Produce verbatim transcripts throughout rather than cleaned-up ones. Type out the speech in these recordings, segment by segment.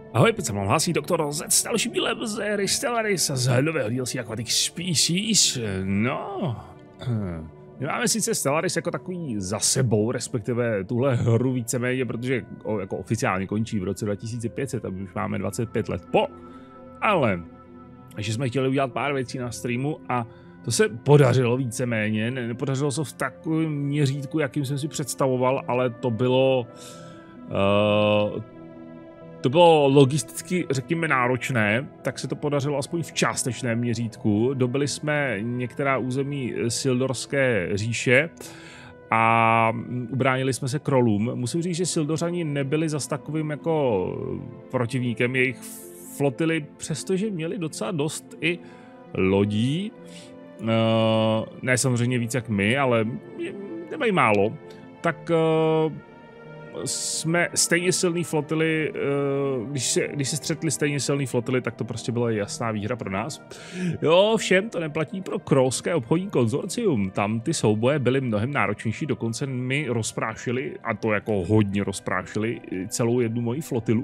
Ahoj, teď se vám hlásí doktor Z s dalším dílem z hry Stellaris a z nového D L C Aquatic Species. No, my máme sice Stellaris jako takový za sebou, respektive tuhle hru víceméně, protože jako oficiálně končí v roce dva tisíce pět set a my už máme dvacet pět let po, ale že jsme chtěli udělat pár věcí na streamu a to se podařilo víceméně, ne, nepodařilo se v takovém měřítku, jakým jsem si představoval, ale to bylo... Uh, To bylo logisticky, řekněme, náročné, tak se to podařilo aspoň v částečném měřítku. Dobili jsme některá území Sildorské říše a ubránili jsme se krolům. Musím říct, že Sildořani nebyli zas takovým jako protivníkem jejich flotily, přestože měli docela dost i lodí. Ne samozřejmě víc jak my, ale nemají málo. Tak... jsme stejně silný flotily, když se, když se střetli stejně silný flotily, tak to prostě byla jasná výhra pro nás. Jo, všem to neplatí pro Krolské obchodní konzorcium. Tam ty souboje byly mnohem náročnější, dokonce my rozprášili, a to jako hodně rozprášili, celou jednu moji flotilu.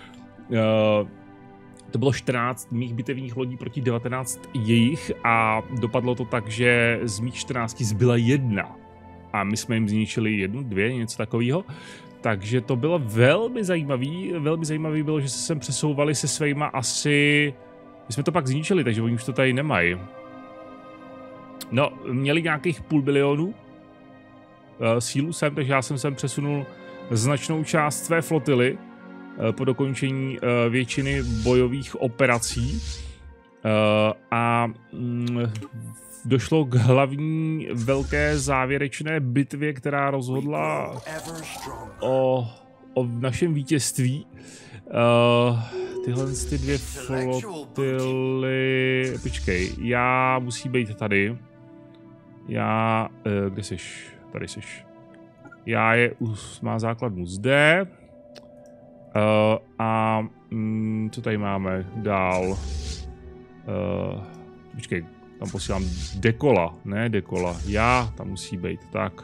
To bylo čtrnáct mých bitevních lodí proti devatenáct jejich a dopadlo to tak, že z mých čtrnácti zbyla jedna. A my jsme jim zničili jednu, dvě, něco takového. Takže to bylo velmi zajímavý. Velmi zajímavý bylo, že se sem přesouvali se svýma asi... My jsme to pak zničili, takže oni už to tady nemají. No, měli nějakých půl bilionu uh, sílu sem, takže já jsem sem přesunul značnou část své flotily uh, po dokončení uh, většiny bojových operací. Uh, a mm, došlo k hlavní velké závěrečné bitvě, která rozhodla o, o našem vítězství. Uh, tyhle ty dvě flotily... Počkej, já musí být tady. Já... Uh, kde seš? Tady seš. Já je... Má základnu zde. Uh, a... Um, co tady máme dál? Uh, počkej. Tam posílám dekola, ne dekola, já tam musí být, tak.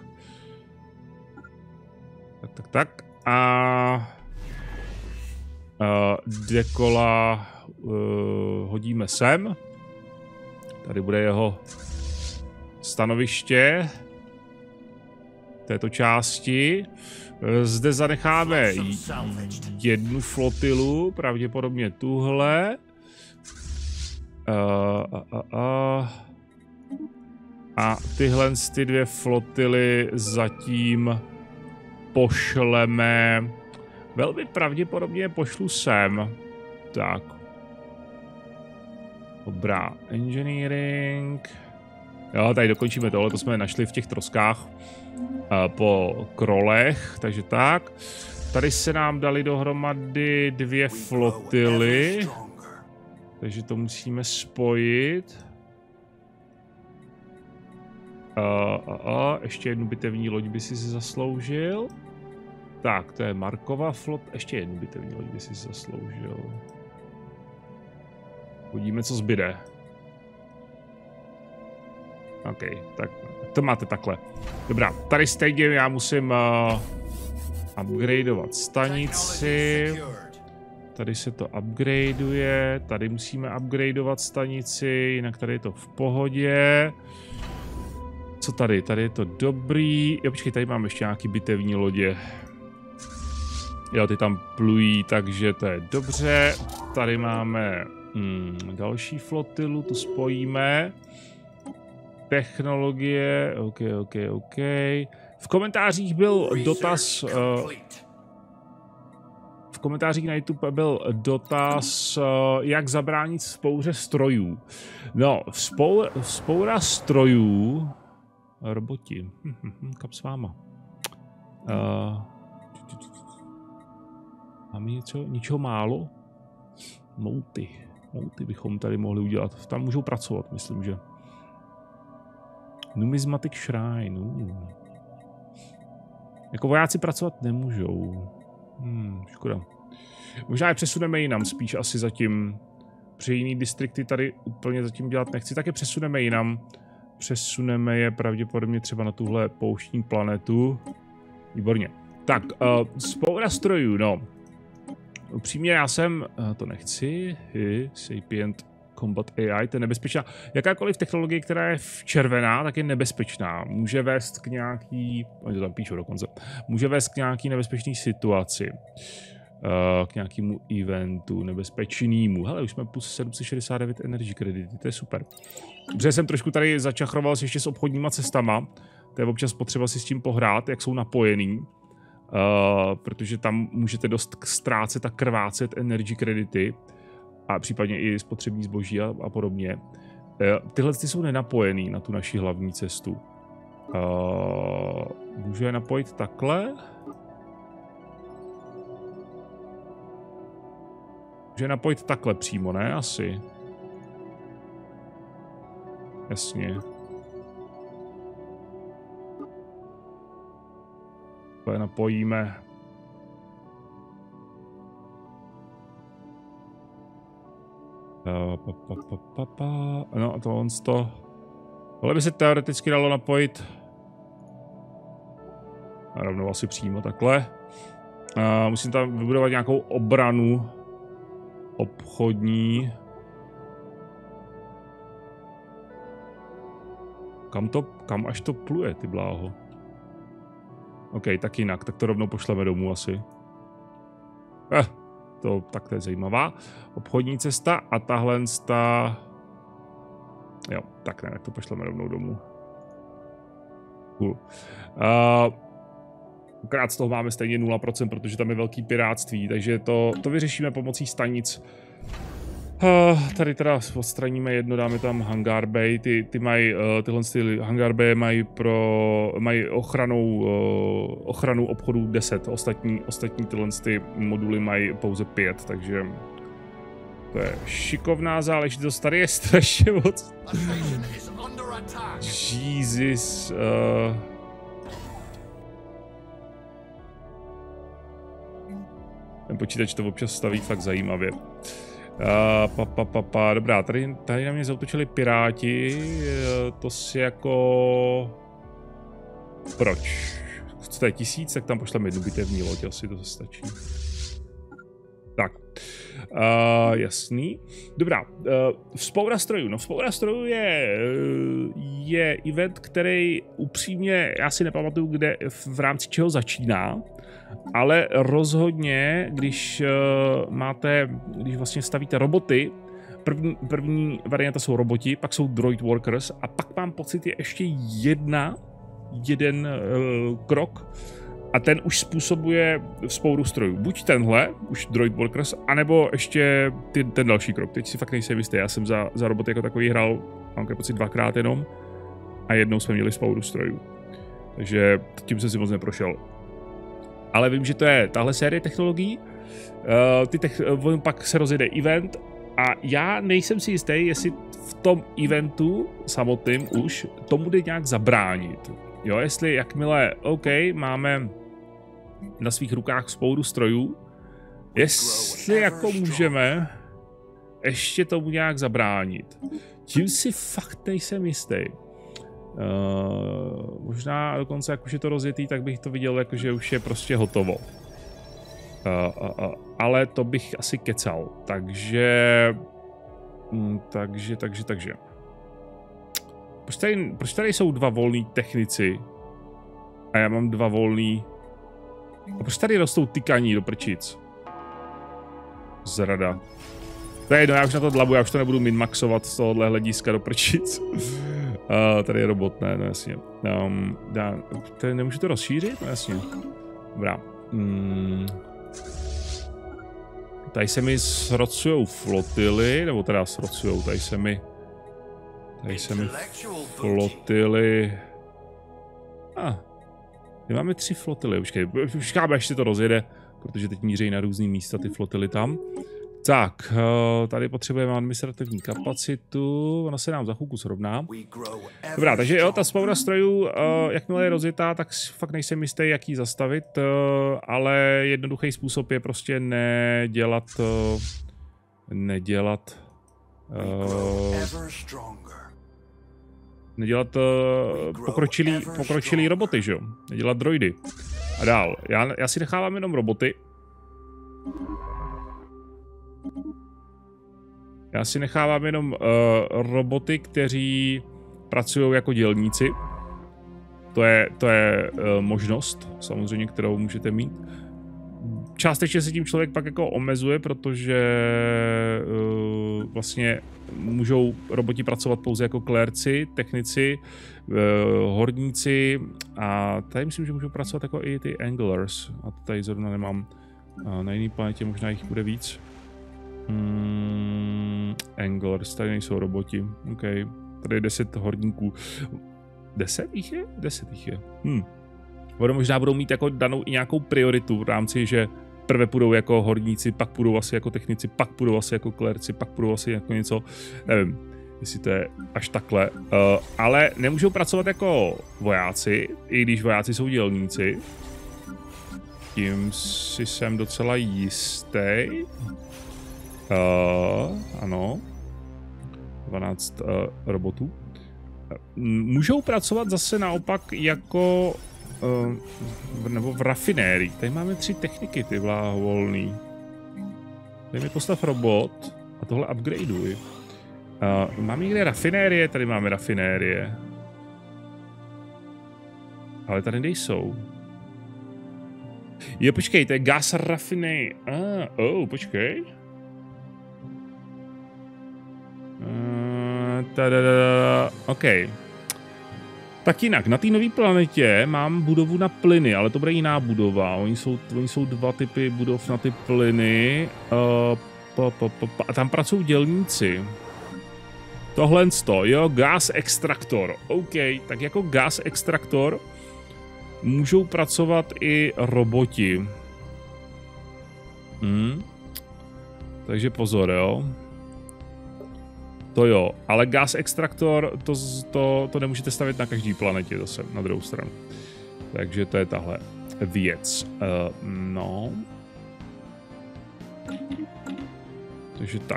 Tak, tak, tak. A uh, dekola uh, hodíme sem. Tady bude jeho stanoviště této části. Zde zanecháme jednu flotilu, pravděpodobně tuhle. Uh, uh, uh, uh. A tyhle ty dvě flotily zatím pošleme. Velmi pravděpodobně pošlu sem. Tak. Dobrá. Engineering. Jo, tady dokončíme tohle, to jsme našli v těch troskách uh, po krolech, takže tak. Tady se nám dali dohromady dvě flotily. Takže to musíme spojit. Uh, uh, uh, ještě jednu bitevní loď by si zasloužil. Tak, to je Markova flot. Ještě jednu bitevní loď by si zasloužil. Uvidíme, co zbyde. OK, tak to máte takhle. Dobrá, tady stejně já musím uh, upgradeovat stanici. Tady se to upgradeuje, tady musíme upgradeovat stanici, jinak tady je to v pohodě. Co tady? Tady je to dobrý. Jo, počkej, tady mám ještě nějaký bitevní lodě. Jo, ty tam plují, takže to je dobře. Tady máme hmm, další flotilu, tu spojíme. Technologie, OK, OK, OK. V komentářích byl dotaz... Uh, V komentářích na YouTube byl dotaz, jak zabránit vzpouře strojů. No, vzpou, vzpoura strojů... Roboti. Hm, hm, hm, kam s váma? Uh, máme něco, ničeho málo? Mouty. Mouty bychom tady mohli udělat. Tam můžou pracovat, myslím, že. Numismatic Shrine. Uh. Jako vojáci pracovat nemůžou. Hmm, škoda. Možná je přesuneme jinam, spíš asi zatím. Při jiný distrikty tady úplně zatím dělat nechci, tak je přesuneme jinam. Přesuneme je pravděpodobně třeba na tuhle pouštní planetu. Výborně. Tak, uh, spoura strojů, no. upřímně já jsem, to nechci, Hy, Sapient Combat A I, to je nebezpečná. Jakákoliv technologie, která je červená, tak je nebezpečná. Může vést k nějaký, oni to tam píšou dokonce, může vést k nějaký nebezpečný situaci. Uh, k nějakému eventu nebezpečnému. Hele, už jsme plus sedm set šedesát devět energy kredity, to je super. Protože jsem trošku tady začachroval ještě s obchodníma cestama, to je občas potřeba si s tím pohrát, jak jsou napojený, uh, protože tam můžete dost ztrácet a krvácet energy kredity a případně i spotřební zboží a, a podobně. Uh, tyhle ty jsou nenapojený na tu naši hlavní cestu. Uh, můžu je napojit takhle? Může napojit takhle přímo, ne? Asi. Jasně. To napojíme. Pa, pa, pa, pa, pa. No, to on to. Tohle by se teoreticky dalo napojit. A rovnou asi přímo takhle. A musím tam vybudovat nějakou obranu. Obchodní. Kam to, kam až to pluje, ty bláho? OK, tak jinak, tak to rovnou pošleme domů asi. Eh, to tak to je zajímavá. Obchodní cesta a tahle ta... Jo, tak ne, tak to pošleme rovnou domů. Cool. Uh, Akorát z toho máme stejně nula procent, protože tam je velký pirátství, takže to, to vyřešíme pomocí stanic. Uh, tady teda odstraníme jedno, dáme tam hangar bay, ty, ty mají, uh, tyhle ty hangar bay mají pro, mají ochranou, uh, ochranu obchodu deset, ostatní, ostatní tyhle ty moduly mají pouze pět, takže to je šikovná záležitost, tady je strašně moc. Jesus. Uh, Ten počítač to občas staví fakt zajímavě. Uh, pa, pa, pa, pa. Dobrá, tady, tady na mě zautočili piráti. Uh, to si jako... Proč? To je tisíc, tak tam pošleme jednu bitevní loď, asi to stačí. Tak. Uh, jasný. Dobrá. Uh, vzpoura strojů. No vzpoura strojů je, je event, který upřímně, já si nepamatuju, kde v rámci čeho začíná. Ale rozhodně, když uh, máte, když vlastně stavíte roboty, první, první varianta jsou roboti, pak jsou droid workers a pak mám pocit je ještě jedna, jeden uh, krok a ten už způsobuje vzpouru strojů. Buď tenhle, už droid workers, anebo ještě ty, ten další krok. Teď si fakt nejsem jistý, já jsem za, za roboty jako takový hrál, mám pocit dvakrát jenom a jednou jsme měli vzpouru strojů. Takže tím jsem si moc neprošel. Ale vím, že to je tahle série technologií, uh, ty tech, uh, pak se rozjede event a já nejsem si jistý, jestli v tom eventu samotným už to bude nějak zabránit. Jo, jestli jakmile, OK, máme na svých rukách spoustu strojů, jestli jako můžeme ještě tomu nějak zabránit. Tím si fakt nejsem jistý. Uh, možná dokonce, jak už je to rozjetý, tak bych to viděl, jako, že už je prostě hotovo. Uh, uh, uh, ale to bych asi kecal. Takže... Mm, takže, takže, takže. Proč tady, proč tady jsou dva volní technici? A já mám dva volný... A proč tady rostou tykaní do prčic? Zrada. To je jedno, já už na to dlabu, já už to nebudu minmaxovat z tohohle hlediska do prčic. Uh, tady je robot, ne, no jasně. Um, dá, tady nemůžu to rozšířit? No jasně. Dobrá. Hmm. Tady se mi srocujou flotily, nebo teda srocujou, tady se mi... Tady se mi flotily... A, ah, my máme tři flotily, počkej, počkáme, až se to rozjede, protože teď míří na různý místa ty flotily tam. Tak, tady potřebujeme administrativní kapacitu, ona se nám za chvilku srovná. Dobrá, takže jo, ta spousta strojů, jakmile je rozjetá, tak fakt nejsem jistý, jak ji zastavit, ale jednoduchý způsob je prostě nedělat, nedělat, nedělat pokročilý, pokročilý roboty, že jo, nedělat droidy. A dál, já, já si nechávám jenom roboty. Já si nechávám jenom uh, roboty, kteří pracují jako dělníci. To je, to je uh, možnost, samozřejmě, kterou můžete mít. Částečně se tím člověk pak jako omezuje, protože uh, vlastně můžou roboti pracovat pouze jako klérci, technici, uh, horníci a tady myslím, že můžou pracovat jako i ty anglers. A to tady zrovna nemám. Uh, na jiné planetě možná jich bude víc. Hmm, anglers, tady nejsou roboti. OK, tady je deset horníků. deset jich je? deset jich je. Hm. Ono možná budou mít jako danou i nějakou prioritu v rámci, že prvé půjdou jako horníci, pak půjdou asi jako technici, pak půjdou asi jako klérci, pak půjdou asi jako něco, nevím, jestli to je až takhle. Uh, ale nemůžou pracovat jako vojáci, i když vojáci jsou dělníci. Tím si jsem docela jistý. Uh, ano. dvanáct uh, robotů. Uh, můžou pracovat zase naopak jako uh, nebo v rafinérii. Tady máme tři techniky, ty vlávolný. Tady mi postav robot a tohle upgradeuj. Uh, máme někde rafinérie? Tady máme rafinérie. Ale tady nejsou. Jo, počkej, to je gas rafinérie. Ah, oh, počkej. Uh, tadada, OK. Tak jinak, na té nové planetě mám budovu na plyny, ale to bude jiná budova. Oni jsou, oni jsou dva typy budov na ty plyny. Uh, pa, pa, pa, pa. A tam pracují dělníci. Tohle to, jo, gas extraktor. OK, tak jako gas extraktor můžou pracovat i roboti. Hmm. Takže pozor, jo. To jo, ale gas extraktor, to, to, to nemůžete stavit na každý planetě zase, na druhou stranu. Takže to je tahle věc. Uh, no. Takže tak.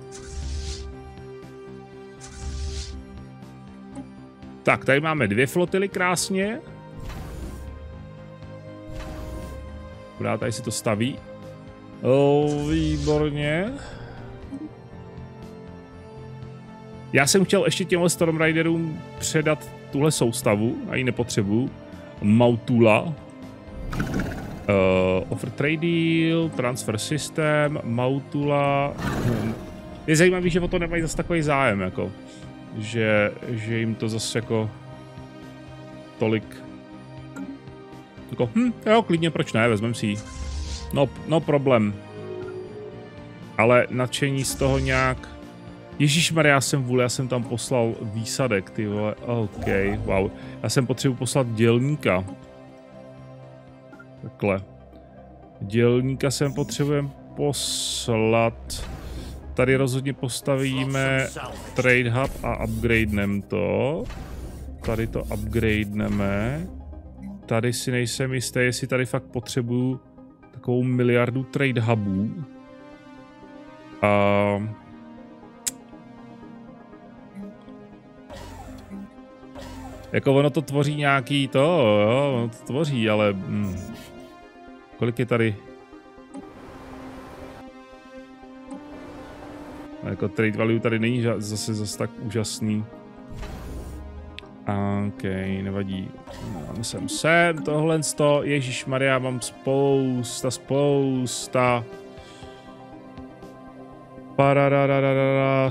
Tak, tady máme dvě flotily krásně. Kudá tady si to staví. Oh, výborně. Já jsem chtěl ještě těmhle Storm Riderům předat tuhle soustavu, a ji nepotřebuju. Mautula. Uh, offer trade deal, transfer system, Mautula. Je zajímavý, že o to nemají zase takový zájem, jako. Že, že jim to zase jako tolik. Jako, hm, jo, klidně, proč ne, vezmem si ji. No, no problém. Ale nadšení z toho nějak. Ježišmarja, já jsem vůli, já jsem tam poslal výsadek, ty vole, OK, wow. Já jsem potřebuji poslat dělníka. Takhle. Dělníka jsem potřebujeme poslat. Tady rozhodně postavíme trade hub a upgradeneme to. Tady to upgradeneme. Tady si nejsem jistý, jestli tady fakt potřebuju takovou miliardu trade hubů. A... Jako ono to tvoří nějaký to, jo, ono to tvoří, ale... Hm. Kolik je tady? A jako trade value tady není zase zase tak úžasný. OK, nevadí. Mám sem sem, tohle sto, ježišmarja, mám spousta, spousta. Pararararara,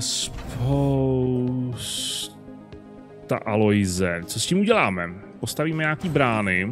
spousta aloize. Co s tím uděláme? Postavíme nějaký brány. Uh,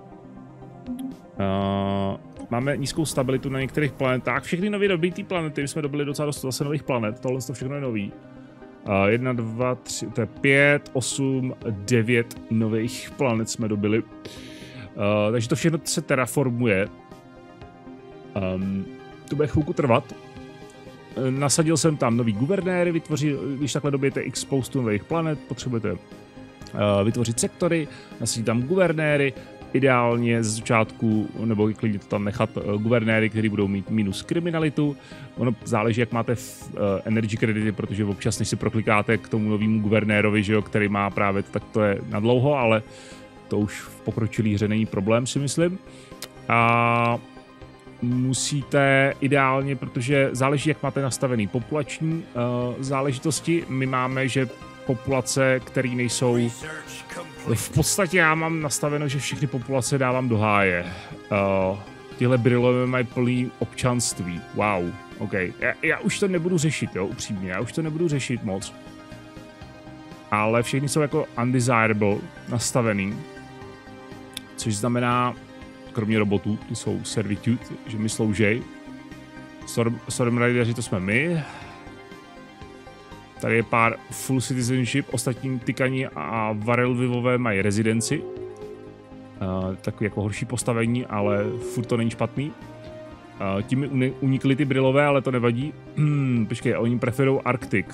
máme nízkou stabilitu na některých planetách. Všechny nově dobitý planety, my jsme dobili docela dost zase nových planet, tohle to všechno je nový. Uh, jedna, dva, tři, to je pět, osm, devět nových planet jsme dobili. Uh, takže to všechno se terraformuje. Um, to bude chvilku trvat. Uh, nasadil jsem tam nový guvernéry, vytvoří, když takhle dobijete x spoustu nových planet, potřebujete uh, vytvořit sektory, nasadit tam guvernéry, ideálně z začátku, nebo klidně to tam nechat, uh, guvernéry, kteří budou mít minus kriminalitu. Ono záleží, jak máte v, uh, energy kredity, protože občas, než si proklikáte k tomu novému guvernérovi, že jo, který má právě, tak to je na dlouho, ale to už v pokročilý hře není problém, si myslím. A musíte ideálně, protože záleží, jak máte nastavený populační uh, záležitosti. My máme, že populace, které nejsou... V podstatě já mám nastaveno, že všechny populace dávám do háje. Uh, Tyhle brilové mají plný občanství. Wow, OK. Já, já už to nebudu řešit, jo, upřímně. Já už to nebudu řešit moc. Ale všechny jsou jako undesirable nastavený. Což znamená, kromě robotů, ty jsou servitude, že mi sloužej. Storm, Storm Raideri, to jsme my. Tady je pár full citizenship, ostatní Tykani a Varelvivové mají rezidenci. Uh, takový jako horší postavení, ale furt to není špatný. Uh, tím mi unikly ty brilové, ale to nevadí. Hmm, počkej, oni preferují Arctic.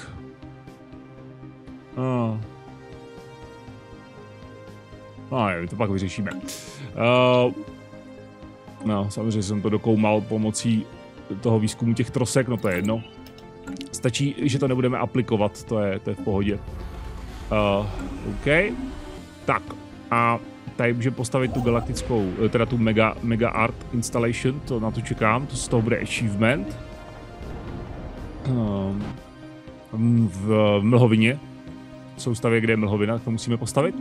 Uh. No, nevím, to pak vyřešíme. Uh, no, samozřejmě jsem to dokoumal pomocí toho výzkumu těch trosek, no to je jedno. Stačí, že to nebudeme aplikovat, to je, to je v pohodě. Uh, OK. Tak, a tady můžeme postavit tu galaktickou, teda tu mega, mega art installation, to na to čekám, to z toho bude achievement. Um, v Mlhovině, v soustavě, kde je Mlhovina, to musíme postavit.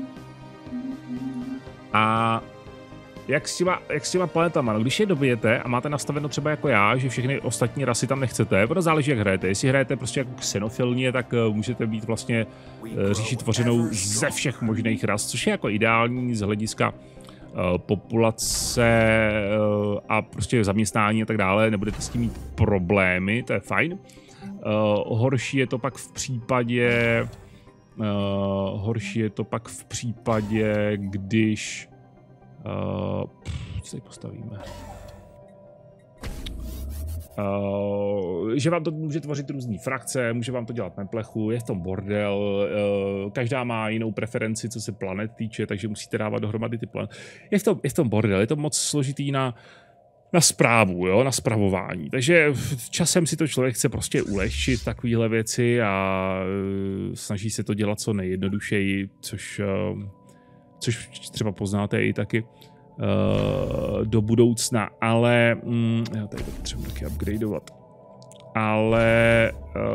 A jak s těma, jak s těma planetama, no když je dobijete a máte nastaveno třeba jako já, že všechny ostatní rasy tam nechcete, ono záleží jak hrajete, jestli hrajete prostě jako xenofilně, tak uh, můžete být vlastně uh, říši tvořenou ze všech možných ras, což je jako ideální z hlediska uh, populace uh, a prostě zaměstnání a tak dále, nebudete s tím mít problémy, to je fajn. Uh, horší je to pak v případě, uh, horší je to pak v případě, když Uh, pff, co tady postavíme? Uh, že vám to může tvořit různý frakce, může vám to dělat na plechu, je v tom bordel, uh, každá má jinou preferenci, co se planet týče, takže musíte dávat dohromady ty planety. Je v tom, je v tom bordel, je to moc složitý na, na správu, jo, na spravování. Takže časem si to člověk chce prostě ulehčit takovéhle věci a uh, snaží se to dělat co nejjednodušeji, což... Uh, což třeba poznáte i taky uh, do budoucna, ale mm, já tady to potřebuji taky upgradeovat. Ale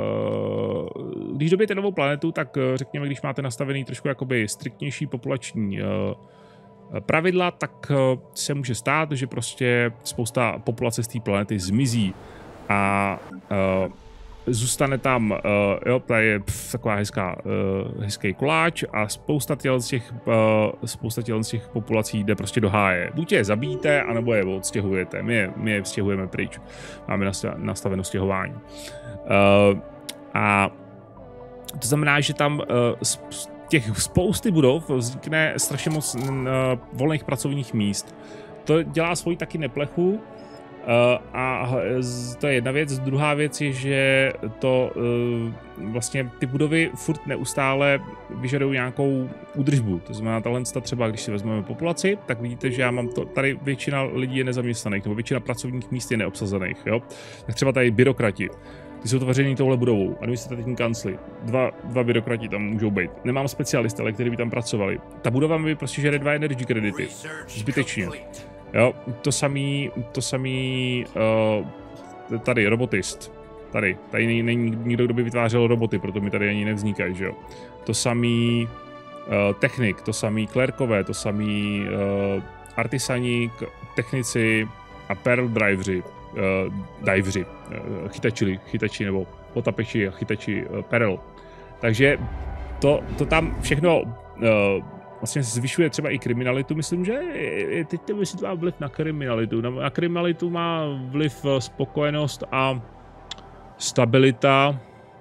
uh, když dobijete novou planetu, tak uh, řekněme, když máte nastavený trošku jakoby striktnější populační uh, pravidla, tak uh, se může stát, že prostě spousta populace z té planety zmizí a uh, zůstane tam, uh, jo, tady je pf, taková hezká, uh, hezký koláč a spousta těl z těch, uh, spousta těl z těch populací jde prostě do háje. Buď je zabíjíte, anebo je odstěhujete. My je, my je stěhujeme pryč. Máme nastaveno stěhování. Uh, a to znamená, že tam uh, z těch spousty budov vznikne strašně moc uh, volných pracovních míst. To dělá svoji taky neplechu. Uh, a to je jedna věc. Druhá věc je, že to uh, vlastně ty budovy furt neustále vyžadují nějakou údržbu. To znamená, tahle třeba, když si vezmeme populaci, tak vidíte, že já mám to, tady většina lidí je nezaměstnaných, nebo většina pracovních míst je neobsazených, jo. Tak třeba tady byrokrati. Ty jsou tvoření touhle budovou, administrativní kancly. Dva, dva byrokrati tam můžou být. Nemám specialisty, ale kteří by tam pracovali. Ta budova mi prostě žere dva energy kredity. Zbytečně. Jo, to samý, to samý, uh, tady, robotist, tady, tady není, není nikdo, kdo by vytvářel roboty, proto mi tady ani nevznikají, že jo. To samý uh, technik, to samý klérkové, to samý uh, artisani, technici a perl driveri, uh, diveri, uh, chytači, chytači nebo potapeči a chytači uh, perl. Takže to, to tam všechno uh, vlastně zvyšuje třeba i kriminalitu. Myslím, že teď to myslím, má vliv na kriminalitu. Na kriminalitu má vliv spokojenost a stabilita.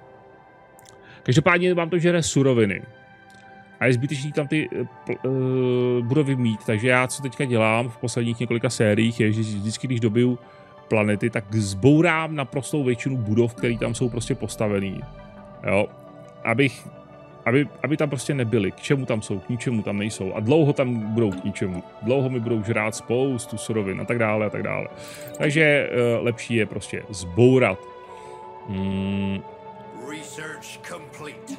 Každopádně vám to žere suroviny. A je zbytečný tam ty uh, budovy mít. Takže já, co teďka dělám v posledních několika sériích, je, že vždycky, když dobiju planety, tak zbourám naprostou většinu budov, které tam jsou prostě postavený. Jo. Abych Aby, aby tam prostě nebyli. K čemu tam jsou, k ničemu tam nejsou. A dlouho tam budou k ničemu. Dlouho mi budou žrát spoustu surovin a tak dále a tak dále. Takže uh, lepší je prostě zbourat. Hmm. Research complete.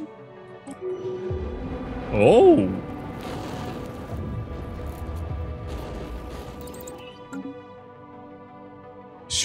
Oh.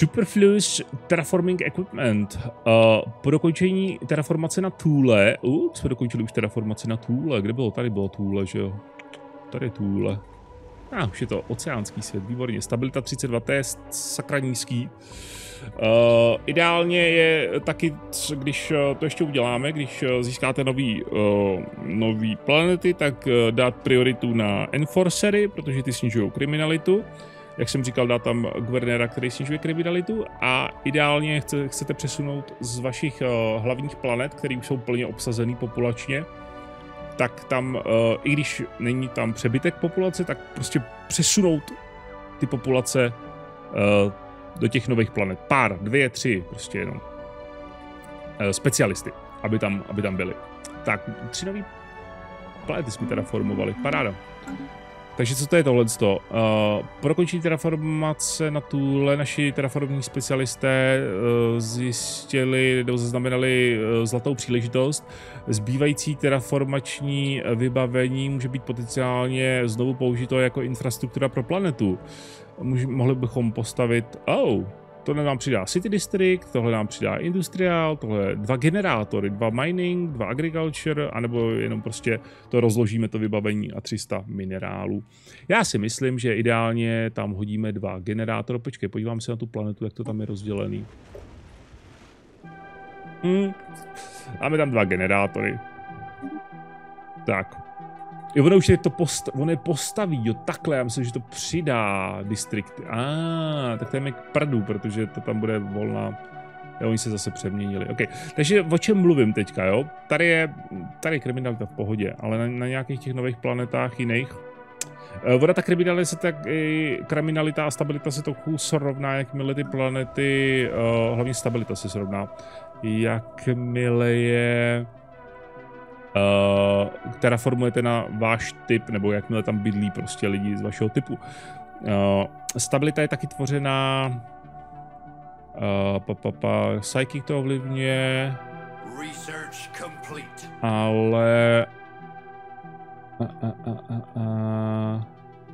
Superfluous Terraforming Equipment. Uh, po dokončení terraformace na Thule. Uh, jsme dokončili už terraformaci na Thule. Kde bylo? Tady bylo Thule, že jo? Tady Thule. A ah, už je to oceánský svět, výborně. Stabilita třicet dva, to je sakra nízký. Uh, ideálně je taky, když to ještě uděláme, když získáte nový, uh, nový planety, tak uh, dát prioritu na enforcery, protože ty snižují kriminalitu. Jak jsem říkal, dát tam guvernéra, který snižuje kriminalitu, a ideálně chce, chcete přesunout z vašich uh, hlavních planet, které už jsou plně obsazený populačně, tak tam, uh, i když není tam přebytek populace, tak prostě přesunout ty populace uh, do těch nových planet. Pár, dvě, tři, prostě jenom. Uh, specialisty, aby tam, aby tam byli. Tak, tři nový planety jsme teda formovali, paráda. Takže co to je tohle? Uh, po dokončení terraformace na Thule naši terraformní specialisté uh, zjistili, nebo zaznamenali uh, zlatou příležitost. Zbývající terraformační vybavení může být potenciálně znovu použito jako infrastruktura pro planetu. Můž, mohli bychom postavit... Oh, tohle nám přidá City District, tohle nám přidá Industrial, tohle dva generátory, dva mining, dva agriculture, anebo jenom prostě to rozložíme, to vybavení, a tři sta minerálů. Já si myslím, že ideálně tam hodíme dva generátory. Počkej, podívám se na tu planetu, jak to tam je rozdělený. Hmm. Máme tam dva generátory. Tak. Jo, ono už je to post on je postaví, jo, takhle, já myslím, že to přidá distrikty. A, ah, tak to je mi k prdu, protože to tam bude volná. Jo, oni se zase přeměnili. OK, takže o čem mluvím teďka, jo? Tady je, tady je kriminalita v pohodě, ale na, na nějakých těch nových planetách jiných. Voda ta kriminalita se tak, i kriminalita a stabilita se trochu srovná, jakmile ty planety, uh, hlavně stabilita se srovná. Jakmile je... Uh, terraformujete na váš typ, nebo jakmile tam bydlí prostě lidi z vašeho typu. Uh, stabilita je taky tvořená... Uh, pa, pa, pa, Psychic to ovlivňuje... Ale... A, a, a, a, a...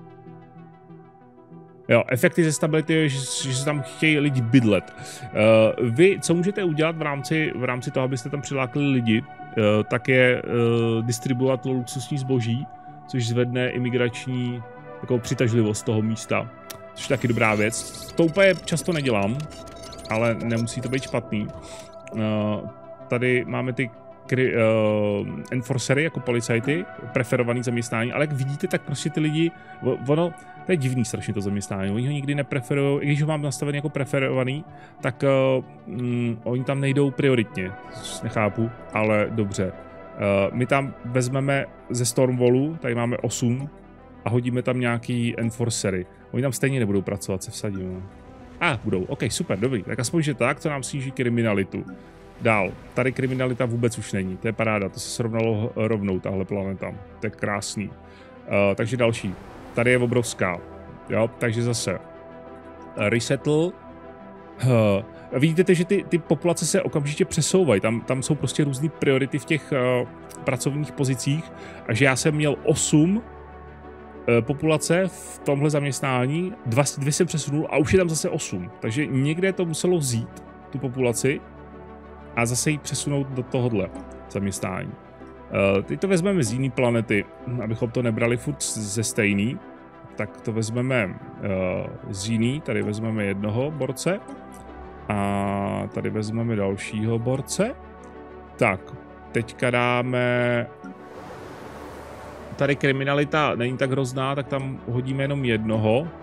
Jo, efekty ze stability je, že, že se tam chtějí lidi bydlet. Uh, vy, co můžete udělat v rámci, v rámci toho, abyste tam přilákli lidi, uh, tak je uh, distribuovat luxusní zboží, což zvedne imigrační takovou přitažlivost toho místa. Což je taky dobrá věc. To úplně často nedělám, ale nemusí to být špatný. Uh, tady máme ty kry, uh, enforcery jako policajty, preferovaný zaměstnání, ale jak vidíte, tak prostě ty lidi, ono, to je divný strašně to zaměstnání, oni ho nikdy nepreferují, i když ho mám nastavený jako preferovaný, tak uh, um, oni tam nejdou prioritně, nechápu, ale dobře. Uh, my tam vezmeme ze Stormwallu, tady máme osm, a hodíme tam nějaký enforcery. Oni tam stejně nebudou pracovat, se vsadím. A, ah, budou, ok, super, dobrý, tak aspoň, že tak, to nám sníží kriminalitu. Dál, tady kriminalita vůbec už není, to je paráda, to se srovnalo rovnou, tahle planeta, to je krásný. Uh, takže další, tady je obrovská, jo, takže zase uh, resettle. Uh, vidíte, že ty, ty populace se okamžitě přesouvají, tam, tam jsou prostě různé priority v těch uh, pracovních pozicích, a že já jsem měl osm uh, populace v tomhle zaměstnání, dva, dvě jsem přesunul a už je tam zase osm, takže někde to muselo vzít, tu populaci, a zase ji přesunout do tohohle zaměstnání. Uh, teď to vezmeme z jiný planety, abychom to nebrali furt ze stejný. Tak to vezmeme uh, z jiný, tady vezmeme jednoho borce. A tady vezmeme dalšího borce. Tak, teďka dáme... Tady kriminalita není tak hrozná, tak tam hodíme jenom jednoho. Uh,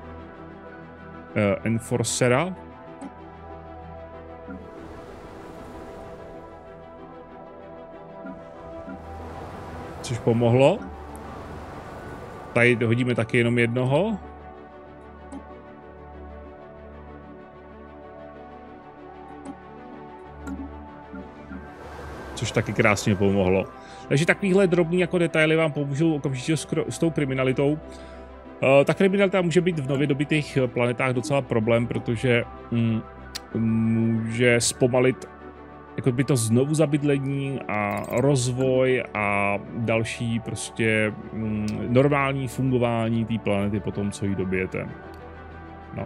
enforcera. Což pomohlo. Tady hodíme taky jenom jednoho. Což taky krásně pomohlo. Takže takovýhle drobný jako detaily vám pomůžou okamžitě s tou kriminalitou. Uh, ta kriminalita může být v nově dobitých planetách docela problém, protože mm, může zpomalit jako by to znovu zabydlení a rozvoj a další prostě mm, normální fungování té planety po tom, co ji dobijete. No,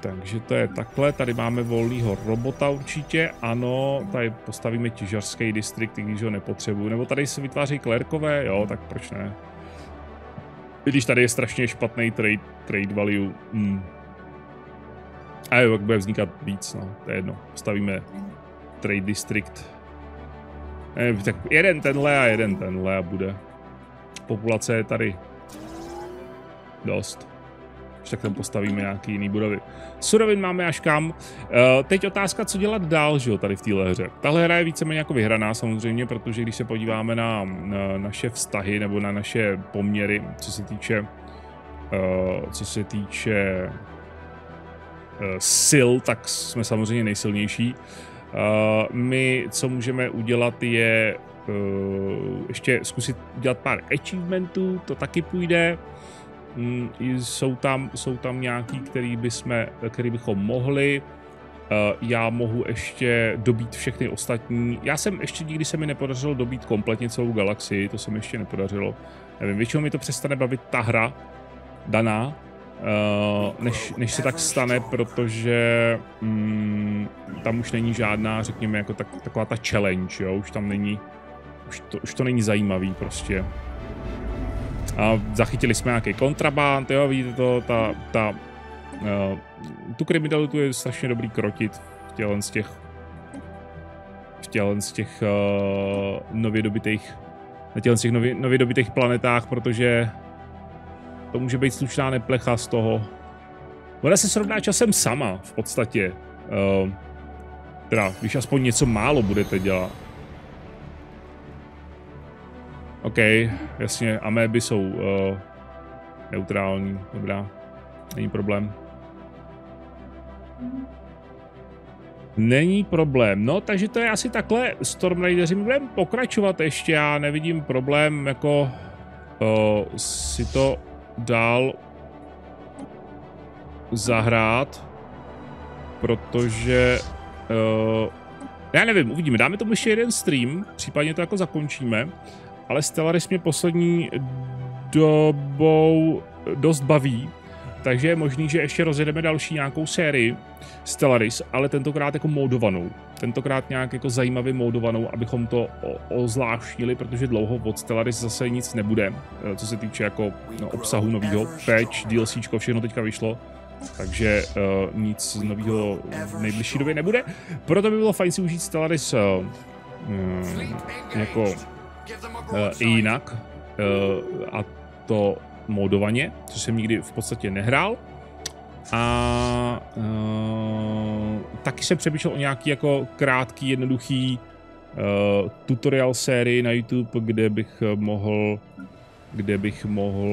Takže to je takhle, tady máme volného robota určitě, ano, tady postavíme těžařský distrikt, když ho nepotřebuju, nebo tady se vytváří klérkové, jo, tak proč ne. I když tady je strašně špatný trade, trade value, hmm. A jo, jak bude vznikat víc, no, to je jedno, postavíme trade district. Ne, tak jeden tenhle a jeden tenhle a bude. Populace je tady dost. Tak tam postavíme nějaký jiný budovy. Surovin máme až kam. Uh, teď otázka, co dělat dál, že jo, tady v téhle hře. Tahle hra je víceméně jako vyhraná samozřejmě, protože když se podíváme na, na naše vztahy nebo na naše poměry, co se týče uh, co se týče uh, sil, tak jsme samozřejmě nejsilnější. Uh, my, co můžeme udělat, je uh, ještě zkusit udělat pár achievementů, to taky půjde. Mm, jsou tam, jsou tam nějaký, který, bychom, který bychom mohli. Uh, já mohu ještě dobít všechny ostatní. Já jsem ještě nikdy se mi nepodařilo dobít kompletně celou galaxii, to se mi ještě nepodařilo. Nevím, většinou mi to přestane bavit ta hra daná, uh, než, než se tak stane, protože um, tam už není žádná, řekněme, jako tak, taková ta challenge, jo? Už tam není, už to, už to není zajímavý prostě. A zachytili jsme nějaký kontraband, jo, vidíte to, ta, ta, uh, tu kriminalitu je strašně dobrý krotit v tělen z těch, v tělen z těch uh, nově dobitých, na tělen z těch nově, nově dobitých planetách, protože to může být slušná neplecha z toho. Ona se srovná časem sama, v podstatě. Uh, teda, když aspoň něco málo budete dělat. OK, jasně, améby jsou uh, neutrální, dobrá, není problém. Není problém, no takže to je asi takhle, Storm Raideři, my budeme pokračovat ještě, já nevidím problém jako uh, si to dál zahrát, protože uh, já nevím, uvidíme, dáme tomu ještě jeden stream, případně to jako zakončíme. Ale Stellaris mě poslední dobou dost baví, takže je možný, že ještě rozjedeme další nějakou sérii Stellaris, ale tentokrát jako modovanou. Tentokrát nějak jako zajímavě modovanou, abychom to ozvláštnili, protože dlouho od Stellaris zase nic nebude, co se týče jako no, obsahu nového, patch, DLCčko, všechno teďka vyšlo. Takže uh, nic nového v nejbližší době nebude. Proto by bylo fajn si užít Stellaris uh, um, jako Uh, i jinak, uh, a to modovaně, což jsem nikdy v podstatě nehrál. A uh, taky jsem přemýšlel o nějaký jako krátký, jednoduchý uh, tutorial sérii na YouTube, kde bych mohl kde bych mohl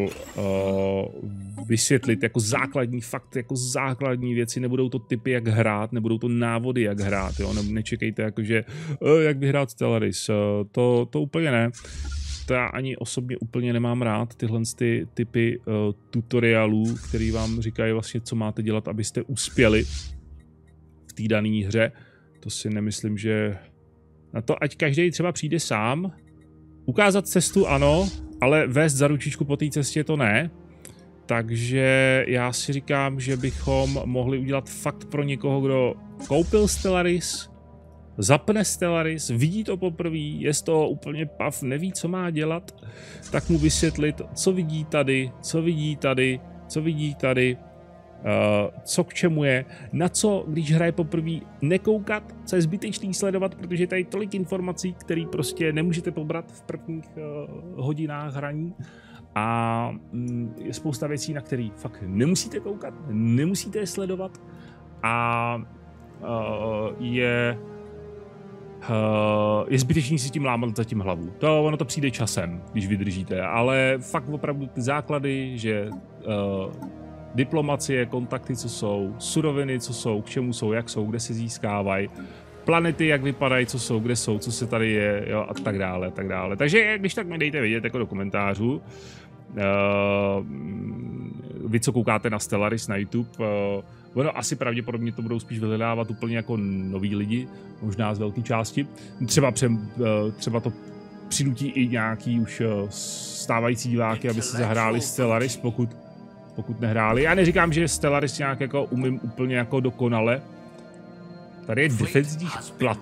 uh, vysvětlit jako základní fakt, jako základní věci, nebudou to typy jak hrát, nebudou to návody jak hrát, jo, ne, nečekejte jako, že uh, jak vyhrát Stellaris, uh, to, to úplně ne. To já ani osobně úplně nemám rád, tyhle ty typy uh, tutoriálů, který vám říkají vlastně, co máte dělat, abyste uspěli v té dané hře. To si nemyslím, že na to, ať každý třeba přijde sám, ukázat cestu ano, ale vést za ručičku po té cestě to ne. Takže já si říkám, že bychom mohli udělat fakt pro někoho, kdo koupil Stellaris, zapne Stellaris, vidí to poprvé, je z toho úplně pav, neví, co má dělat, tak mu vysvětlit, co vidí tady, co vidí tady, co vidí tady, uh, co k čemu je, na co, když hraje poprvé, nekoukat, co je zbytečný sledovat, protože je tady tolik informací, které prostě nemůžete pobrat v prvních uh, hodinách hraní. A mm, je spousta věcí, na které fakt nemusíte koukat, nemusíte je sledovat a uh, je, uh, je zbytečný si tím lámat za tím hlavu. To ono to přijde časem, když vydržíte, ale fakt opravdu ty základy, že uh, diplomacie, kontakty, co jsou, suroviny, co jsou, k čemu jsou, jak jsou, kde se získávají, planety, jak vypadají, co jsou, kde jsou, co se tady je, jo, a tak dále, a tak dále. Takže když tak mi dejte vědět jako do komentářů. Uh, vy, co koukáte na Stellaris na YouTube, uh, ono asi pravděpodobně to budou spíš vyhledávat úplně jako noví lidi, možná z velké části. Třeba, pře, uh, třeba to přinutí i nějaký už uh, stávající diváky, aby si zahráli Stellaris, pokud pokud nehráli. Já neříkám, že Stellaris nějak jako umím úplně jako dokonale. Tady je defenzních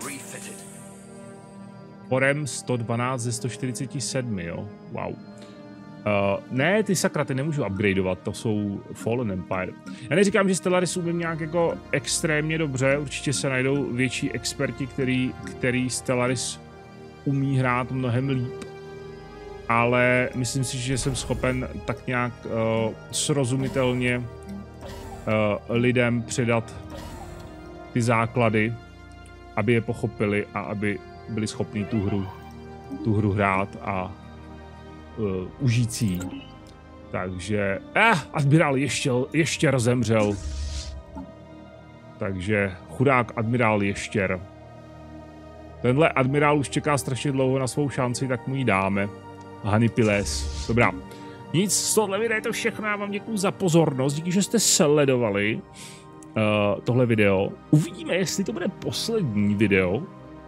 platform sto dvanáct ze sto čtyřicet sedm, jo. Wow. Uh, ne, ty sakra, ty nemůžu upgradeovat, to jsou Fallen Empire. Já neříkám, že Stellaris umím nějak jako extrémně dobře, určitě se najdou větší experti, který, který Stellaris umí hrát mnohem líp. Ale myslím si, že jsem schopen tak nějak uh, srozumitelně uh, lidem předat ty základy, aby je pochopili a aby byli schopni tu hru, tu hru hrát a uh, užít si. Takže, eh, admirál ještě, ještě zemřel. Takže chudák admirál Ještěr. Tenhle admirál už čeká strašně dlouho na svou šanci, tak mu ji dáme. Hanipiles. Dobrá. Nic, z tohle videa je to všechno, já vám děkuju za pozornost, díky, že jste sledovali uh, tohle video. Uvidíme, jestli to bude poslední video,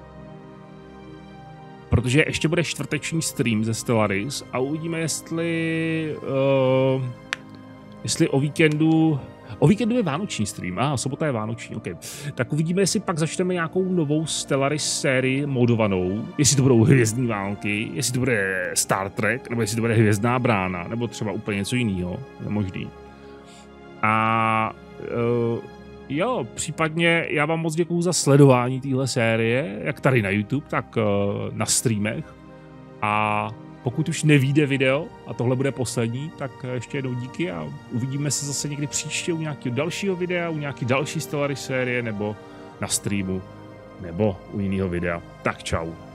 protože ještě bude čtvrteční stream ze Stellaris a uvidíme, jestli uh, jestli o víkendu O víkendu je vánoční stream, a ah, sobota je vánoční, ok. Tak uvidíme, jestli pak začneme nějakou novou Stellaris sérii modovanou, jestli to budou hvězdní války, jestli to bude Star Trek, nebo jestli to bude hvězdná brána, nebo třeba úplně něco jiného, je možný. A uh, jo, případně já vám moc děkuju za sledování téhle série, jak tady na YouTube, tak uh, na streamech. A pokud už nevyjde video a tohle bude poslední, tak ještě jednou díky a uvidíme se zase někdy příště u nějakého dalšího videa, u nějaké další Stellaris série nebo na streamu nebo u jiného videa. Tak čau.